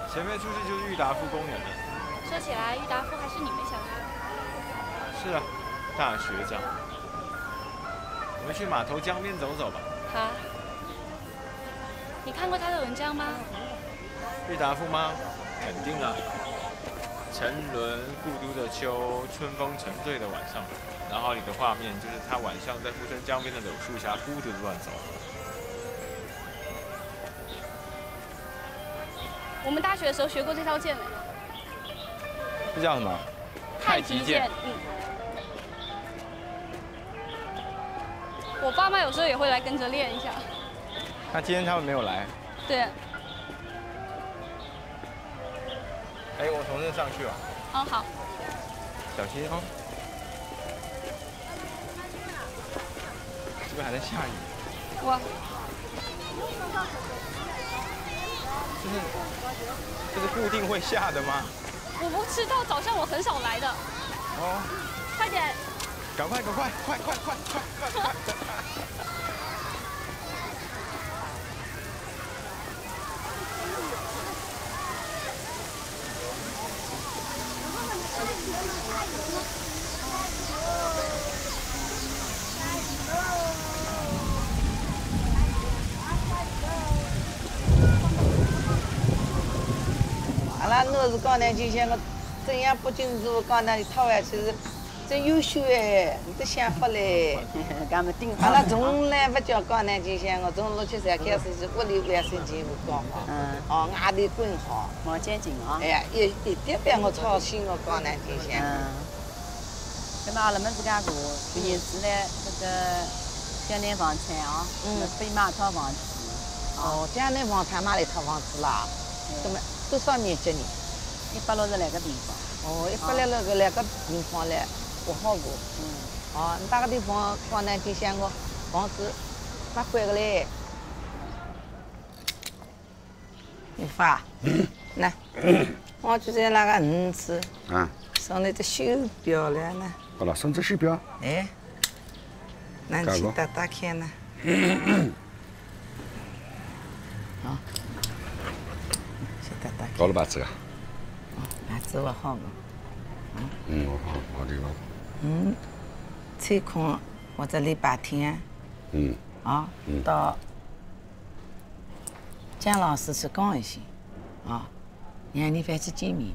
前面出去就是郁达夫公园了。 说起来，郁达夫还是你们小学。 是啊，大学长。我们去码头江边走走吧。 好。你看过他的文章吗？ 郁达夫吗？肯定啊。沉沦故都的秋，春风沉醉的晚上，然后你的画面就是他晚上在富春江边的柳树下孤独的乱走。 我们大学的时候学过这条剑呢。 这叫什么？ 太极剑。我爸妈有时候也会来跟着练一下。 那今天他们没有来。 对。 哎，我从这上去吧。 哦，好。 小心哦。这边还在下雨。 哇。 这是固定会下的吗？ 我不知道，早上我很少来的。 哦。 快点。 赶快，快！ 阿拉我是江南金乡，我正阳北京市我江南讨下去是真优秀哎，你的想法嘞。 俺们顶阿拉从来不叫江南金乡，我从6、7岁开始就屋里卫生间我搞好，哦外头滚好， 毛尖紧啊。 哎呀，一点别我操心我江南金乡。 那么阿拉们自家过，去年子呢这个江南房产啊，非买套房子。 哦，江南房产买了一套房子啦，那么多少面积呢 ？160来个平方。 哦，160来个平方嘞，不好过。哦，那个地方江南金乡个房子800个嘞。你发，来，我就在那个鱼子，上那个手表了呢。 好了，上这手表。 哎，那去打开呢。好，去打。 搞了把子啊？ 把子我好个。 好的吧。 抽空或者礼拜天。到姜老师去讲一些，让你回去见面。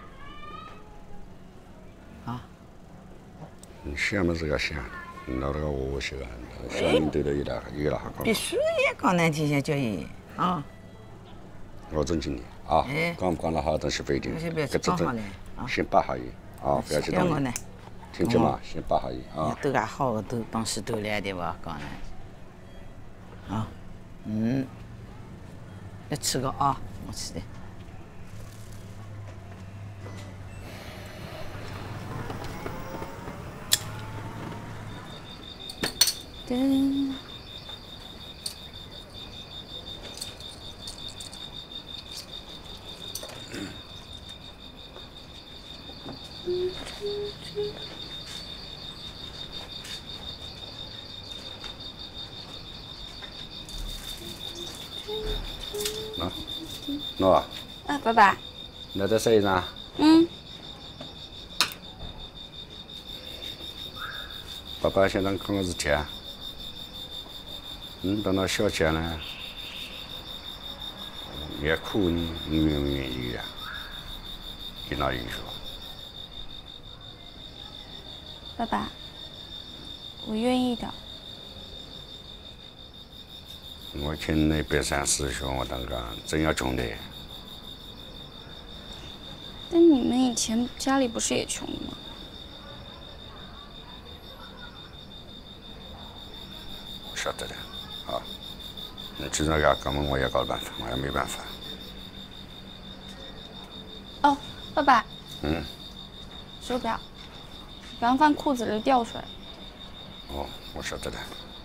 想么子个想，那个我想，小人对头有了还讲。 必须也江南金乡叫伊啊。 我尊敬你啊，讲不讲了好，但是不一定。 搿只好嘞， 先把好伊啊，不要去动你。听见吗？先把好伊啊。 都介好个都帮许多来的哇，江南。要吃个啊，我吃的。噔。 喏啊。 爸爸。 那在谁呢？爸爸现在讲个事体啊。等到小姐呢，也哭你愿不愿意呀？给哪允许？ 爸爸，我愿意的。 我听那北山师兄，我当个真要穷的。 但你们以前家里不是也穷吗？ 我晓得的，啊，你既然要搞么，我也搞办法，我也没办法。 哦，爸爸。 手表，刚放裤子里掉出来。 哦，我晓得的。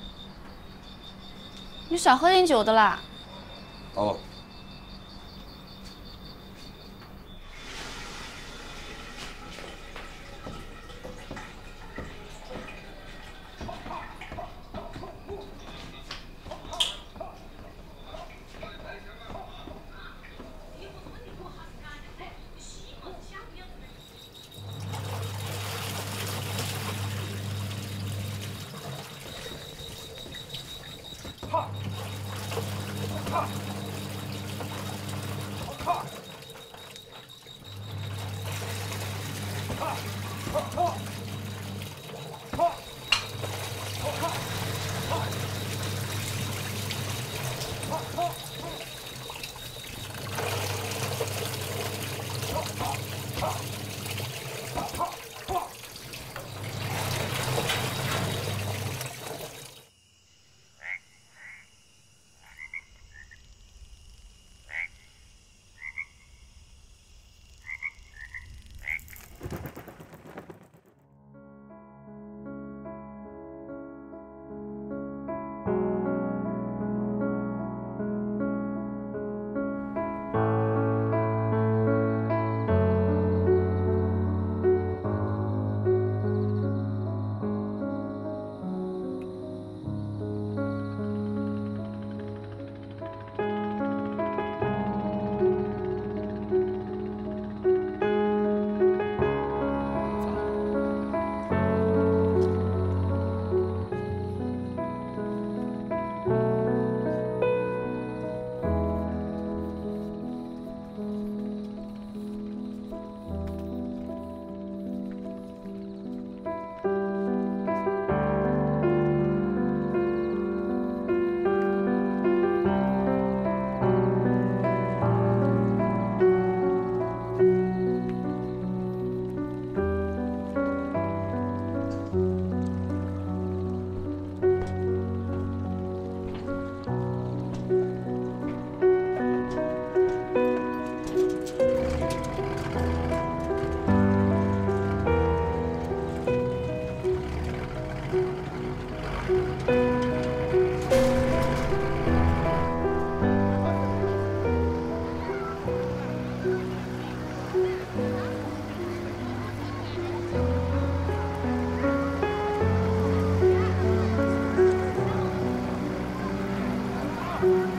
你少喝点酒的啦。 哦。 嗯。